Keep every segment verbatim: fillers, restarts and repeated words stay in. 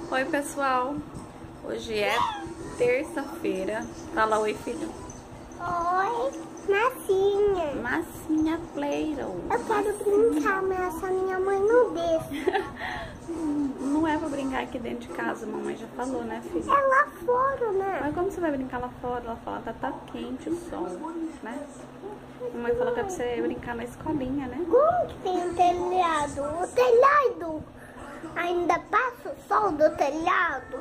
Oi, pessoal. Hoje é terça-feira. Fala oi, filho. Oi, massinha. Massinha Playroom. Eu quero brincar, mas a minha mãe não deixa. Não é pra brincar aqui dentro de casa, a mamãe já falou, né, filho? É lá fora, né? Mas como você vai brincar lá fora? Ela fala que tá quente o sol, né? A mamãe falou que é pra você brincar na escolinha, né? Como que tem um telhado? O telhado ainda passa o sol do telhado?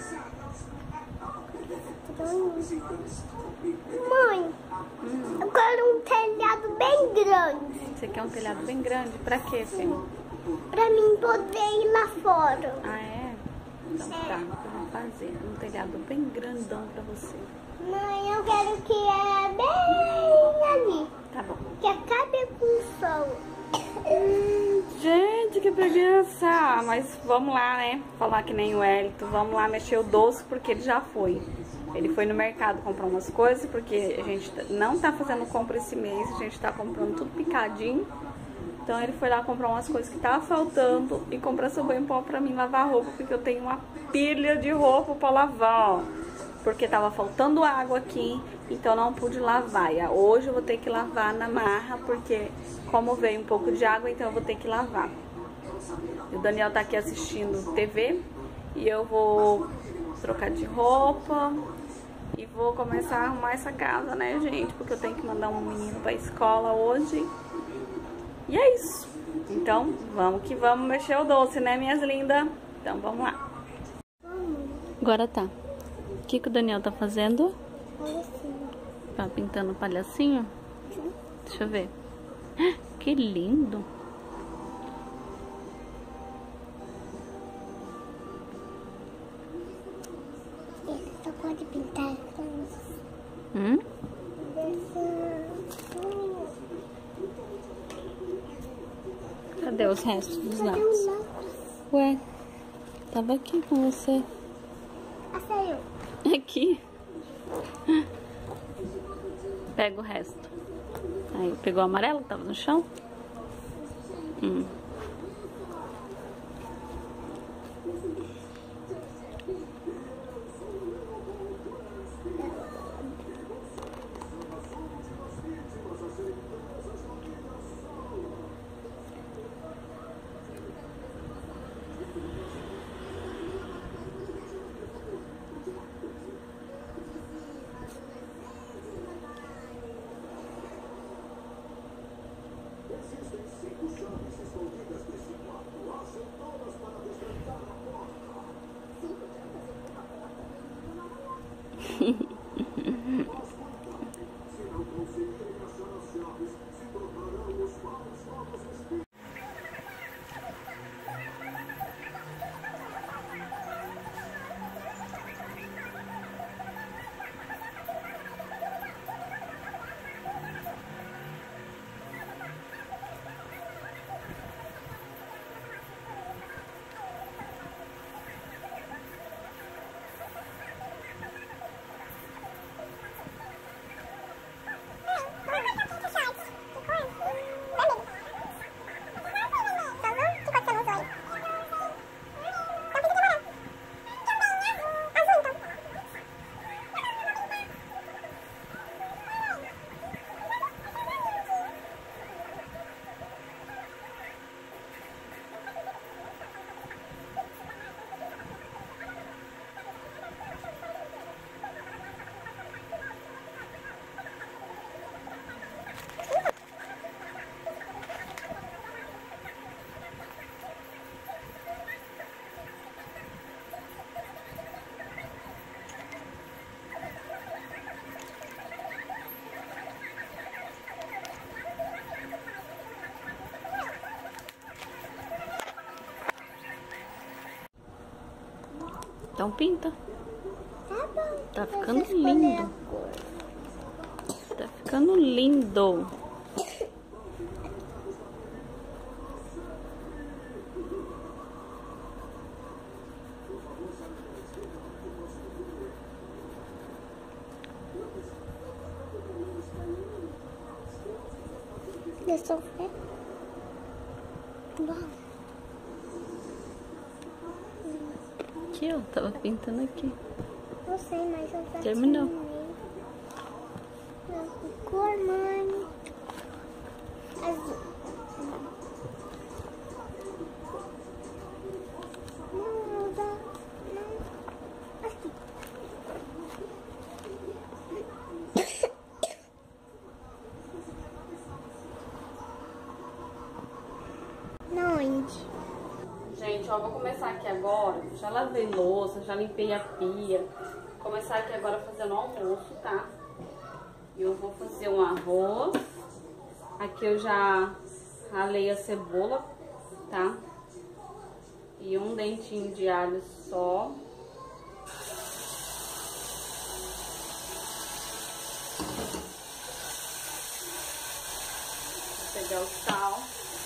Mãe, hum. eu quero um telhado bem grande. Você quer um telhado bem grande? Pra quê, filho? Pra mim poder ir lá fora. Ah, é? Então é. tá, eu vou fazer um telhado bem grandão pra você. Mãe, eu quero que é bem ali. Tá bom. Que acabe com o sol. Gente, que preguiça! Mas vamos lá, né? Falar que nem o Hélito. Vamos lá mexer o doce, porque ele já foi. Ele foi no mercado comprar umas coisas, porque a gente não tá fazendo compra esse mês. A gente tá comprando tudo picadinho. Então ele foi lá comprar umas coisas que tava faltando e comprar sabão em pó pra mim lavar roupa, porque eu tenho uma pilha de roupa pra lavar, ó. Porque tava faltando água aqui, então não pude lavar. E hoje eu vou ter que lavar na marra, porque como veio um pouco de água, então eu vou ter que lavar. O Daniel tá aqui assistindo T V e eu vou trocar de roupa e vou começar a arrumar essa casa, né, gente? Porque eu tenho que mandar um menino pra escola hoje. E é isso. Então, vamos que vamos mexer o doce, né, minhas lindas? Então, vamos lá. Agora tá. O que que o Daniel tá fazendo? Palhacinho. Tá pintando palhacinho? Sim. Deixa eu ver. Que lindo. Ele só pode pintar crianças. Hum? Cadê os restos dos lápis? Ué, tava aqui com você. Ah, saiu. Aqui. Pega o resto. Aí, pegou o amarelo que tava no chão? Hum. Então pinta. Tá bom. Tá ficando lindo. Tá ficando lindo. Deixa eu ver. Bom. aqui, ó. Tava pintando aqui. Eu sei, mas eu já Terminou. Não, que cor, mãe? Azul. Não, não, não. Aqui. Não, onde? Gente, ó, vou começar aqui agora. Já lavei louça, já limpei a pia. Vou começar aqui agora fazendo almoço, tá? Eu vou fazer um arroz. Aqui eu já ralei a cebola, tá? E um dentinho de alho só. Vou pegar o sal.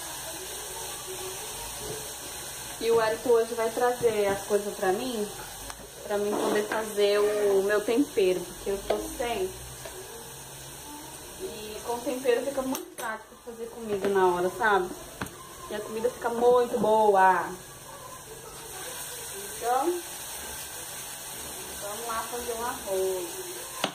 E o Hélito hoje vai trazer as coisas pra mim, pra mim poder fazer o meu tempero, porque eu tô sem. E com tempero fica muito prático fazer comida na hora, sabe? E a comida fica muito boa. Então, vamos lá fazer um arroz.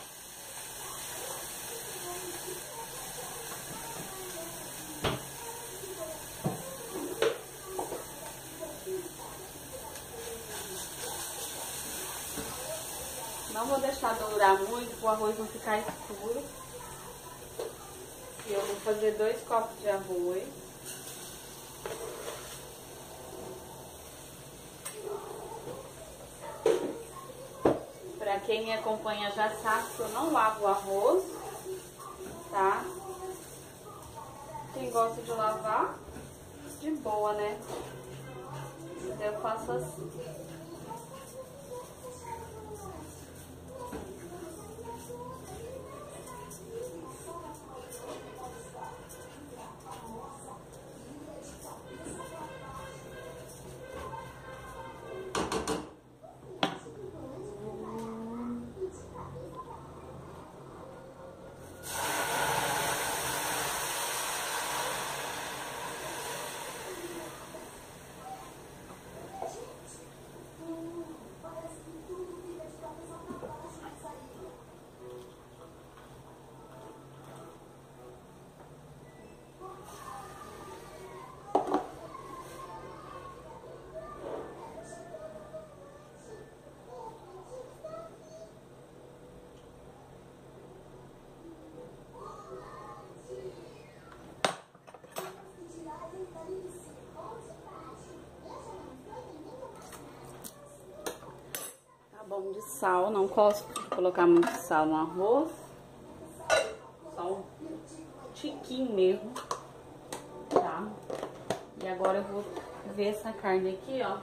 Não vou deixar dourar muito, para o arroz não ficar escuro. E eu vou fazer dois copos de arroz. Para quem me acompanha já sabe que eu não lavo o arroz, tá? Quem gosta de lavar, de boa, né? Mas eu faço assim. Bom de sal, não gosto de colocar muito sal no arroz, só um tiquinho mesmo, tá? E agora eu vou ver essa carne aqui, ó.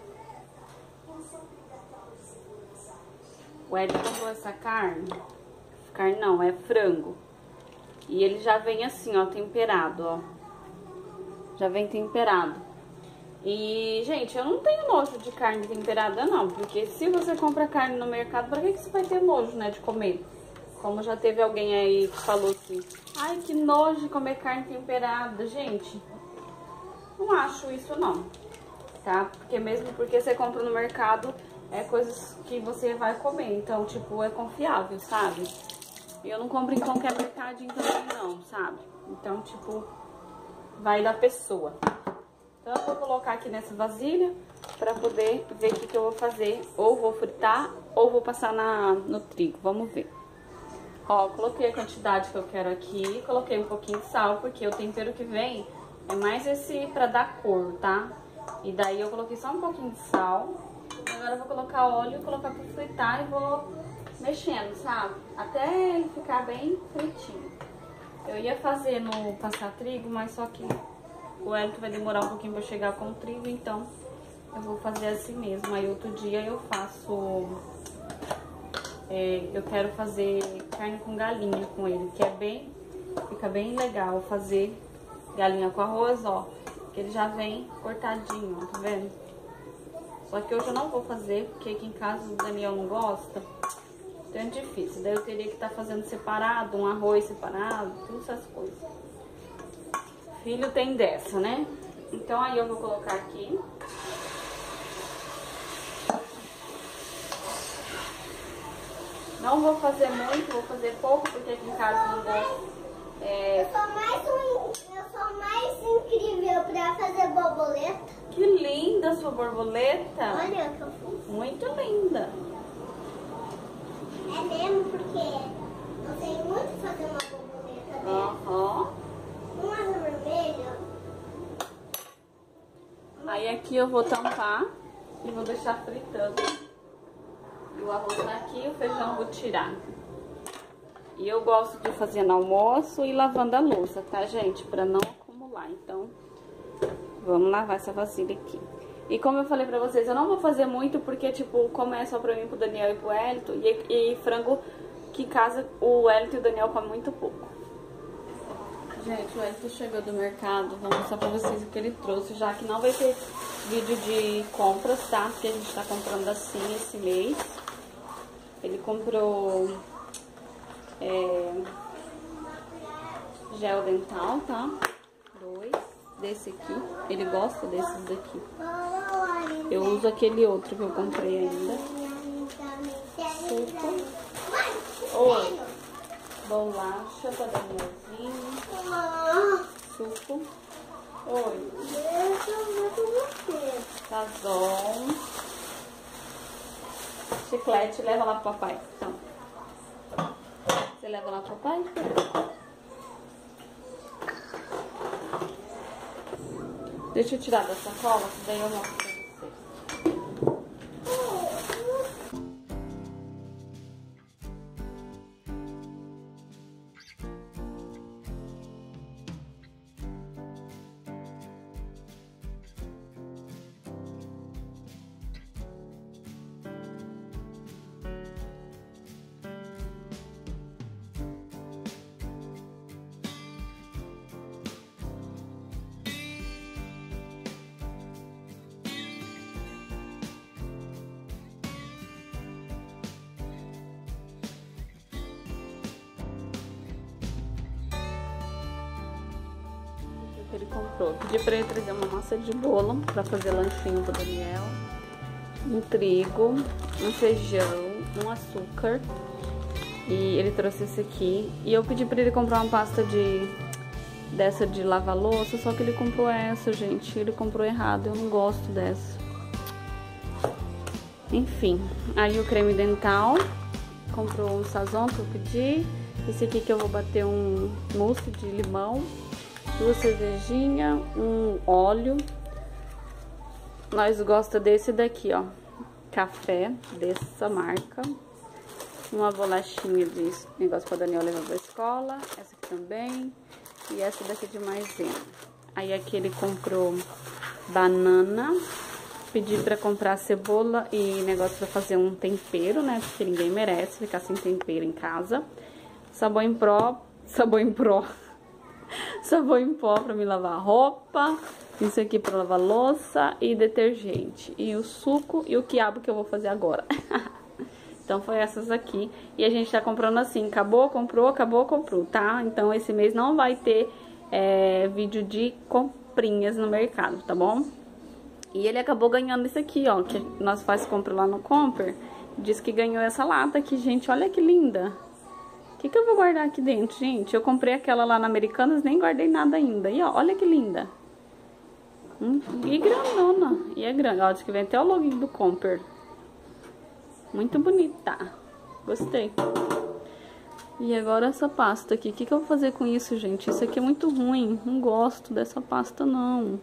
O Ed comprou essa carne, carne não, é frango, e ele já vem assim, ó, temperado, ó, já vem temperado. E, gente, eu não tenho nojo de carne temperada, não. Porque se você compra carne no mercado, pra que, que você vai ter nojo, né, de comer? Como já teve alguém aí que falou assim, ai, que nojo de comer carne temperada. Gente, não acho isso, não, tá? Porque mesmo porque você compra no mercado, é coisas que você vai comer. Então, tipo, é confiável, sabe? E eu não compro em qualquer mercadinho também, não, sabe? Então, tipo, vai da pessoa. Então eu vou colocar aqui nessa vasilha pra poder ver o que, que eu vou fazer. Ou vou fritar ou vou passar na, no trigo, vamos ver. Ó, coloquei a quantidade que eu quero aqui, coloquei um pouquinho de sal, porque o tempero que vem é mais esse pra dar cor, tá? E daí eu coloquei só um pouquinho de sal. Agora eu vou colocar óleo, colocar pra fritar e vou mexendo, sabe? Até ele ficar bem fritinho. Eu ia fazer no passar trigo, mas só que o Hélito vai demorar um pouquinho pra chegar com o trigo, então eu vou fazer assim mesmo. Aí outro dia eu faço, é, eu quero fazer carne com galinha com ele, que é bem, fica bem legal fazer galinha com arroz, ó. Que ele já vem cortadinho, ó, tá vendo? Só que hoje eu não vou fazer, porque aqui em casa o Daniel não gosta. Então é difícil, daí eu teria que estar fazendo separado, um arroz separado, todas essas coisas. Filho tem dessa, né? Então aí eu vou colocar aqui. Não vou fazer muito, vou fazer pouco, porque aqui em casa não gosto. É... Eu sou mais um, eu sou mais incrível pra fazer borboleta. Que linda a sua borboleta. Olha o que eu fiz. Muito linda. É mesmo, porque eu sei muito fazer uma borboleta, né? Aham. Uma asa vermelha. Aí aqui eu vou tampar e vou deixar fritando. E o arroz tá aqui e o feijão eu vou tirar. E eu gosto de fazer no almoço e lavando a louça, tá, gente? Pra não acumular. Então, vamos lavar essa vasilha aqui. E como eu falei pra vocês, eu não vou fazer muito porque, tipo, como é só pra mim, pro Daniel e pro Wellington. E, e frango que casa, o Wellington e o Daniel comem muito pouco. Gente, o Wellington chegou do mercado. Vou mostrar pra vocês o que ele trouxe, já que não vai ter vídeo de compras, tá? Porque a gente tá comprando assim esse mês. Ele comprou... É, gel dental, tá? Dois. Desse aqui. Ele gosta desses daqui. Eu uso aquele outro que eu comprei ainda. Suco. Oi. Bolacha pra Danielzinho. Suco. Oi. Sazon. Chiclete. Leva lá pro papai. Então. Você leva lá pro papai? Deixa eu tirar da sacola, que daí eu mostro pra vocês. Que ele comprou. Pedi pra ele trazer uma massa de bolo pra fazer lanchinho pro Daniel, um trigo, um feijão, um açúcar, e ele trouxe esse aqui. E eu pedi pra ele comprar uma pasta de dessa de lavar louça, só que ele comprou essa, gente. Ele comprou errado, eu não gosto dessa. Enfim, aí o creme dental, comprou um sazon que eu pedi. Esse aqui que eu vou bater um mousse de limão, duas cervejinhas, um óleo. Nós gostamos desse daqui, ó, café, dessa marca. Uma bolachinha de negócio para Daniel levar pra escola. Essa aqui também. E essa daqui de maisena. Aí aqui ele comprou banana. Pedi pra comprar cebola e negócio pra fazer um tempero, né? Porque ninguém merece ficar sem tempero em casa. Sabão em pó. Sabão em pó. Sabão em pó pra me lavar roupa. Isso aqui pra lavar louça e detergente. E o suco e o quiabo que eu vou fazer agora. Então foi essas aqui. E a gente tá comprando assim, acabou, comprou, acabou, comprou, tá? Então esse mês não vai ter é, vídeo de comprinhas no mercado, tá bom? E ele acabou ganhando isso aqui, ó, que nós faz compra lá no Comper. Diz que ganhou essa lata aqui, gente, olha que linda. O que que eu vou guardar aqui dentro, gente? Eu comprei aquela lá na Americanas, nem guardei nada ainda. E ó, olha que linda. Hum, e grandona. E é grande, ó, diz que vem até o login do Comper. Muito bonita. Gostei. E agora essa pasta aqui. O que que eu vou fazer com isso, gente? Isso aqui é muito ruim. Não gosto dessa pasta, não.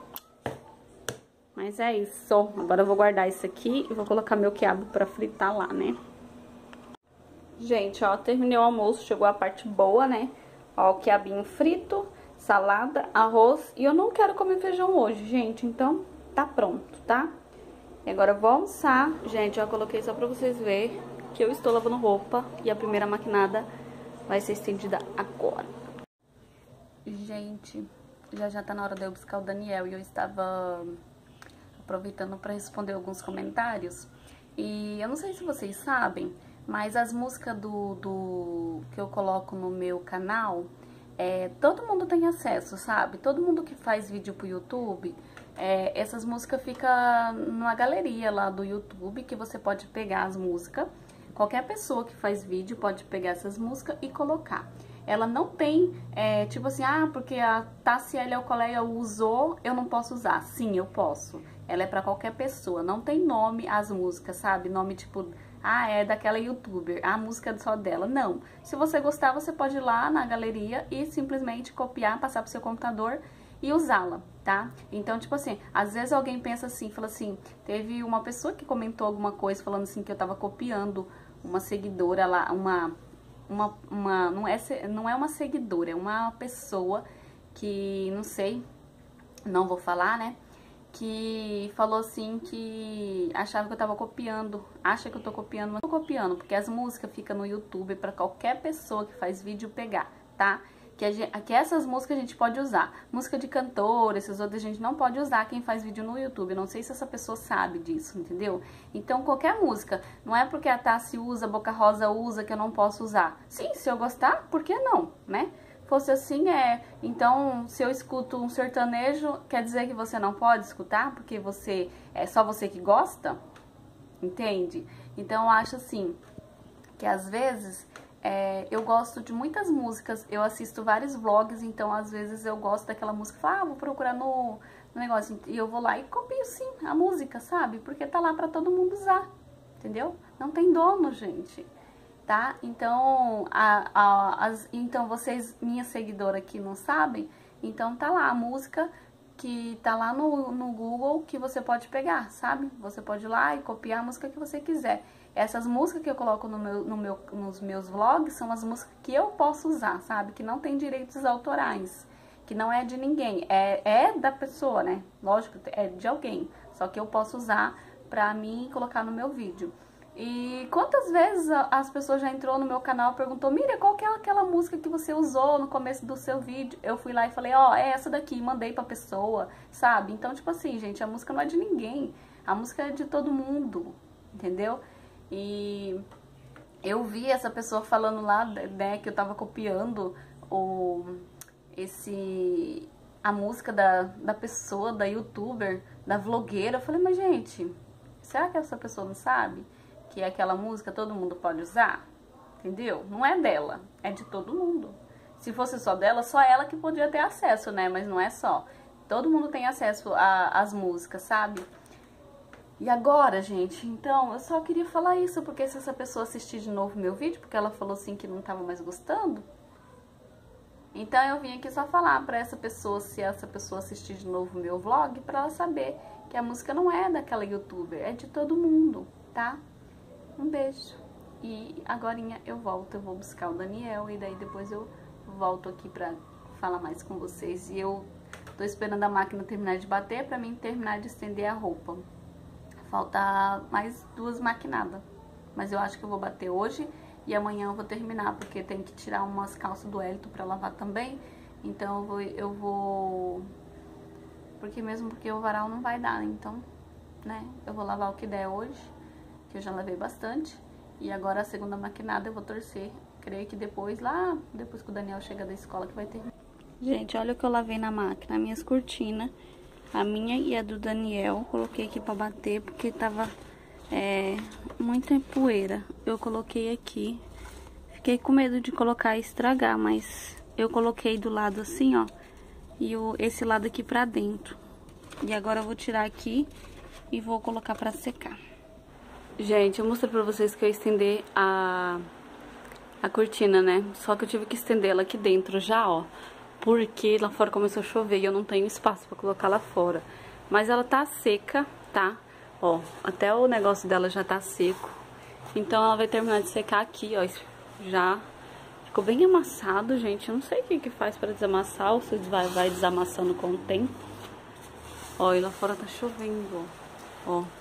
Mas é isso. Agora eu vou guardar isso aqui e vou colocar meu quiabo pra fritar lá, né? Gente, ó, terminei o almoço. Chegou a parte boa, né? Ó, o quiabinho frito, salada, arroz. E eu não quero comer feijão hoje, gente. Então, tá pronto, tá? E agora eu vou almoçar. Gente, eu coloquei só pra vocês verem que eu estou lavando roupa. E a primeira maquinada vai ser estendida agora. Gente, já já tá na hora de eu buscar o Daniel. E eu estava aproveitando pra responder alguns comentários. E eu não sei se vocês sabem, mas as músicas do, do que eu coloco no meu canal, é, todo mundo tem acesso, sabe? Todo mundo que faz vídeo pro YouTube... É, essas músicas ficam numa galeria lá do YouTube, que você pode pegar as músicas, Qualquer pessoa que faz vídeo pode pegar essas músicas e colocar. Ela não tem, é, tipo assim, ah, porque a Tassiele Alcoleia usou, eu não posso usar. Sim, eu posso. Ela é pra qualquer pessoa. Não tem nome as músicas, sabe? Nome tipo, ah, é daquela youtuber, a música é só dela. Não. Se você gostar, você pode ir lá na galeria e simplesmente copiar, passar pro seu computador e usá-la, tá? Então, tipo assim, às vezes alguém pensa assim, fala assim, teve uma pessoa que comentou alguma coisa falando assim que eu tava copiando uma seguidora lá, uma... Uma, uma, não, é, não é uma seguidora, é uma pessoa que, não sei, não vou falar, né? Que falou assim que achava que eu tava copiando, acha que eu tô copiando, mas eu tô copiando, porque as músicas ficam no YouTube pra qualquer pessoa que faz vídeo pegar, tá? Que, a gente, que essas músicas a gente pode usar. Música de cantor, essas outras a gente não pode usar quem faz vídeo no YouTube. Não sei se essa pessoa sabe disso, entendeu? Então qualquer música, não é porque a Tassi usa, Boca Rosa usa, que eu não posso usar. Sim, se eu gostar, por que não, né? Fosse assim, é... Então, se eu escuto um sertanejo, quer dizer que você não pode escutar? Porque você é só você que gosta? Entende? Então, eu acho assim, que às vezes... É, eu gosto de muitas músicas, eu assisto vários vlogs, então às vezes eu gosto daquela música, falo, ah, vou procurar no, no negócio, e eu vou lá e copio sim a música, sabe? Porque tá lá pra todo mundo usar, entendeu? Não tem dono, gente, tá? Então, a, a, as, então vocês, minha seguidora aqui não sabem, então tá lá a música que tá lá no, no Google que você pode pegar, sabe? Você pode ir lá e copiar a música que você quiser. Essas músicas que eu coloco no meu, no meu, nos meus vlogs são as músicas que eu posso usar, sabe? Que não tem direitos autorais, que não é de ninguém, é, é da pessoa, né? Lógico, é de alguém, só que eu posso usar pra mim colocar no meu vídeo. E quantas vezes as pessoas já entrou no meu canal e perguntou, Miriam, qual que é aquela música que você usou no começo do seu vídeo? Eu fui lá e falei, ó, oh, é essa daqui, mandei pra pessoa, sabe? Então, tipo assim, gente, a música não é de ninguém, a música é de todo mundo, entendeu? E eu vi essa pessoa falando lá, né, que eu tava copiando o, esse, a música da, da pessoa, da youtuber, da vlogueira. Eu falei, mas gente, será que essa pessoa não sabe que aquela música todo mundo pode usar? Entendeu? Não é dela, é de todo mundo. Se fosse só dela, só ela que podia ter acesso, né? Mas não é só. Todo mundo tem acesso às músicas, sabe? E agora, gente, então, eu só queria falar isso, porque se essa pessoa assistir de novo meu vídeo, porque ela falou assim que não estava mais gostando, então eu vim aqui só falar pra essa pessoa, se essa pessoa assistir de novo meu vlog, pra ela saber que a música não é daquela youtuber, é de todo mundo, tá? Um beijo. E agorinha eu volto, eu vou buscar o Daniel e daí depois eu volto aqui pra falar mais com vocês. E eu tô esperando a máquina terminar de bater pra mim terminar de estender a roupa. Falta mais duas maquinadas, mas eu acho que eu vou bater hoje e amanhã eu vou terminar, porque tem que tirar umas calças do Hélito pra lavar também. Então eu vou, eu vou, porque mesmo porque o varal não vai dar, então, né, eu vou lavar o que der hoje, que eu já lavei bastante. E agora a segunda maquinada eu vou torcer, creio que depois, lá, depois que o Daniel chega da escola, que vai terminar. Gente, olha o que eu lavei na máquina, minhas cortinas. A minha e a do Daniel, coloquei aqui pra bater, porque tava é, muita poeira. Eu coloquei aqui, fiquei com medo de colocar e estragar, mas eu coloquei do lado assim, ó, e o, esse lado aqui pra dentro. E agora eu vou tirar aqui e vou colocar pra secar. Gente, eu mostrei pra vocês que eu ia estender a, a cortina, né? Só que eu tive que estender ela aqui dentro já, ó. Porque lá fora começou a chover e eu não tenho espaço pra colocar lá fora. Mas ela tá seca, tá? Ó, até o negócio dela já tá seco. Então ela vai terminar de secar aqui, ó. Já ficou bem amassado, gente. Eu não sei o que que faz pra desamassar ou se vai, vai desamassando com o tempo. Ó, e lá fora tá chovendo, ó. Ó.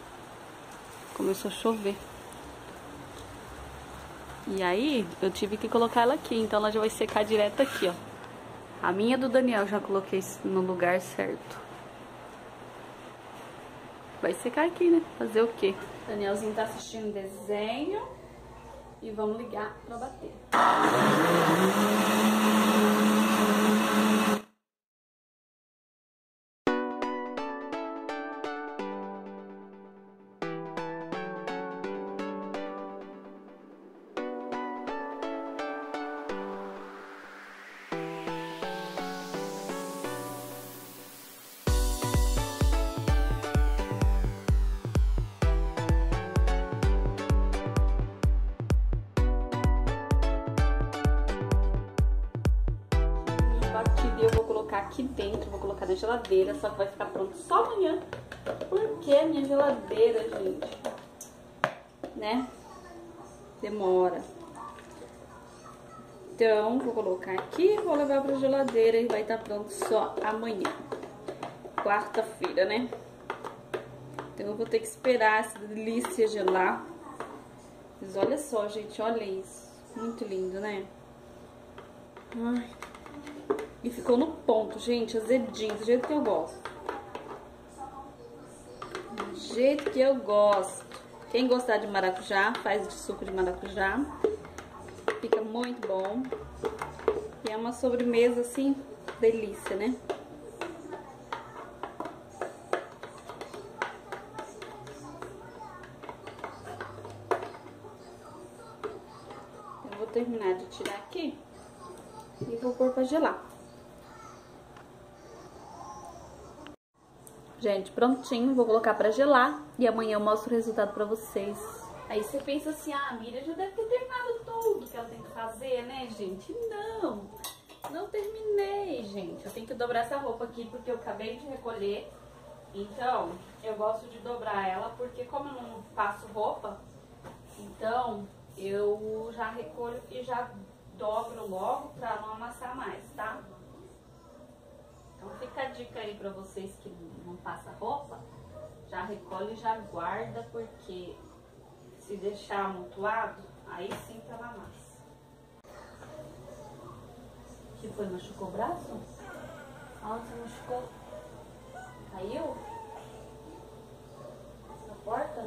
Começou a chover. E aí, eu tive que colocar ela aqui. Então ela já vai secar direto aqui, ó. A minha do Daniel já coloquei no lugar certo. Vai secar aqui, né? Fazer o quê? O Danielzinho tá assistindo desenho. E vamos ligar pra bater. aqui dentro, vou colocar na geladeira, só que vai ficar pronto só amanhã. Porque a minha geladeira, gente, né, demora. Então, vou colocar aqui, vou levar pra geladeira e vai estar pronto só amanhã. Quarta-feira, né? Então, eu vou ter que esperar essa delícia gelar. Mas olha só, gente, olha isso. Muito lindo, né? Ai. E ficou no ponto, gente, azedinho, do jeito que eu gosto. Do jeito que eu gosto. Quem gostar de maracujá, faz de suco de maracujá. Fica muito bom. E é uma sobremesa, assim, delícia, né? Eu vou terminar de tirar aqui e vou pôr pra gelar. Gente, prontinho, vou colocar pra gelar e amanhã eu mostro o resultado pra vocês. Aí você pensa assim, ah, a Miriam já deve ter terminado tudo que ela tem que fazer, né, gente? Não, não terminei, gente. Eu tenho que dobrar essa roupa aqui porque eu acabei de recolher. Então, eu gosto de dobrar ela porque como eu não faço roupa, então eu já recolho e já dobro logo pra não amassar mais, tá? Então fica a dica aí pra vocês que não passam roupa, já recolhe e já guarda, porque se deixar amontoado, aí sim que ela amassa. Que foi? Machucou o braço? Ah, você machucou? Caiu? Na porta?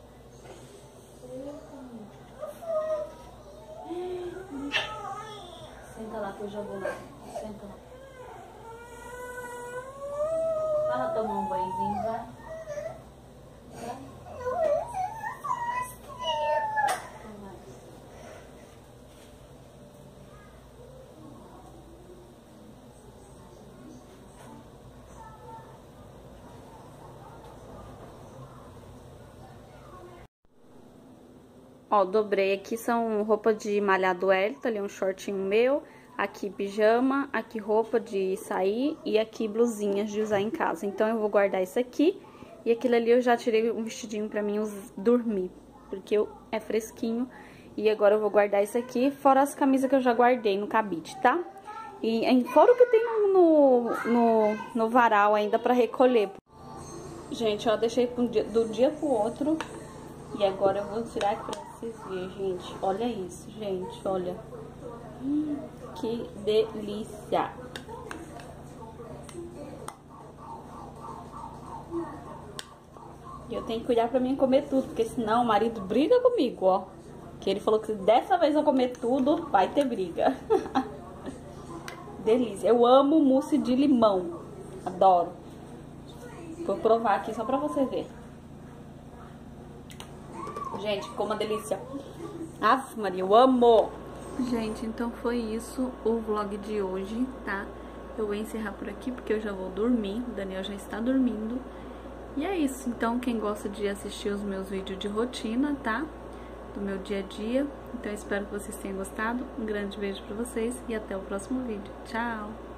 Senta lá que eu já vou lá. Senta lá. Vai lá tomar um banhozinho, vai. Vai. Ó, dobrei aqui, são roupa de malhar do Elton, ali um shortinho meu, aqui pijama, aqui roupa de sair e aqui blusinhas de usar em casa. Então eu vou guardar isso aqui e aquilo ali eu já tirei um vestidinho pra mim dormir, porque eu, é fresquinho. E agora eu vou guardar isso aqui, fora as camisas que eu já guardei no cabide, tá? E fora o que tem no, no, no, no varal ainda pra recolher. Gente, ó, deixei pro dia, do dia pro outro. E agora eu vou tirar aqui pra vocês verem, gente. Olha isso, gente, olha. Hum, que delícia. E eu tenho que cuidar pra mim comer tudo, porque senão o marido briga comigo, ó. Que ele falou que se dessa vez eu comer tudo, vai ter briga. Delícia. Eu amo mousse de limão. Adoro. Vou provar aqui só pra você ver. Gente, ficou uma delícia. Aff, Maria, eu amo. Gente, então foi isso o vlog de hoje, tá? Eu vou encerrar por aqui porque eu já vou dormir. O Daniel já está dormindo. E é isso. Então, quem gosta de assistir os meus vídeos de rotina, tá? Do meu dia a dia. Então, eu espero que vocês tenham gostado. Um grande beijo pra vocês e até o próximo vídeo. Tchau!